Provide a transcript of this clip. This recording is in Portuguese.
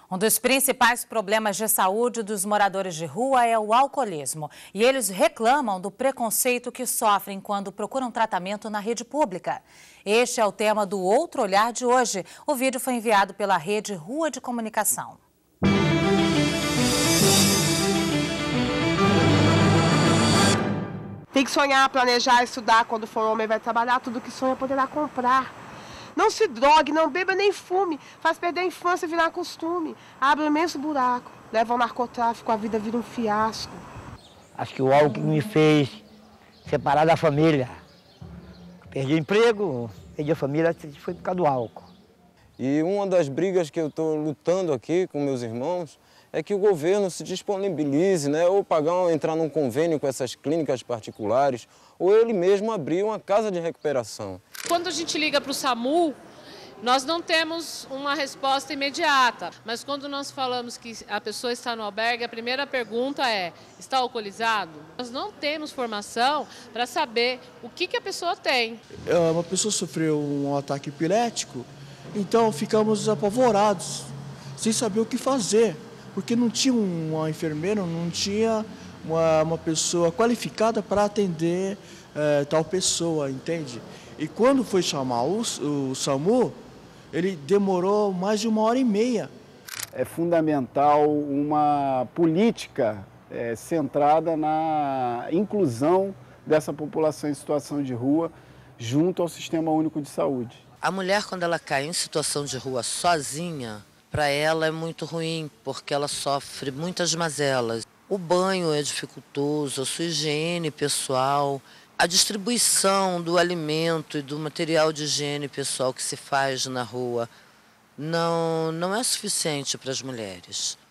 Um dos principais problemas de saúde dos moradores de rua é o alcoolismo. E eles reclamam do preconceito que sofrem quando procuram tratamento na rede pública. Este é o tema do Outro Olhar de hoje. O vídeo foi enviado pela rede Rua de Comunicação. Tem que sonhar, planejar, estudar. Quando for homem vai trabalhar, tudo que sonha poderá comprar. Não se drogue, não beba nem fume. Faz perder a infância e virar costume. Abre um imenso buraco. Leva ao narcotráfico, a vida vira um fiasco. Acho que o álcool me fez separar da família. Perdi emprego, perdi a família, foi por causa do álcool. E uma das brigas que eu estou lutando aqui com meus irmãos é que o governo se disponibilize, ou entrar num convênio com essas clínicas particulares, ou ele mesmo abrir uma casa de recuperação. Quando a gente liga para o SAMU, nós não temos uma resposta imediata, mas quando nós falamos que a pessoa está no albergue, a primeira pergunta é: está alcoolizado? Nós não temos formação para saber o que a pessoa tem. Uma pessoa sofreu um ataque epilético, então ficamos apavorados, sem saber o que fazer, porque não tinha uma enfermeira, não tinha uma pessoa qualificada para atender tal pessoa, entende? E quando foi chamar o SAMU, ele demorou mais de 1h30. É fundamental uma política centrada na inclusão dessa população em situação de rua junto ao Sistema Único de Saúde. A mulher, quando ela cai em situação de rua sozinha, para ela é muito ruim, porque ela sofre muitas mazelas. O banho é dificultoso, a sua higiene pessoal, a distribuição do alimento e do material de higiene pessoal que se faz na rua não é suficiente para as mulheres.